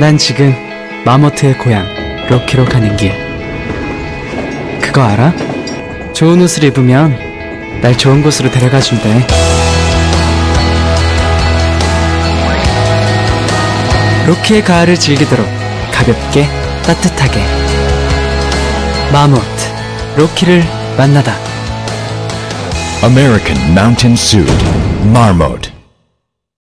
난 지금 마모트의 고향 로키로 가는 길. 그거 알아? 좋은 옷을 입으면 날 좋은 곳으로 데려가 준대. 로키의 가을을 즐기도록 가볍게 따뜻하게. 마모트 로키를 만나다. American Mountain Suit, Marmot.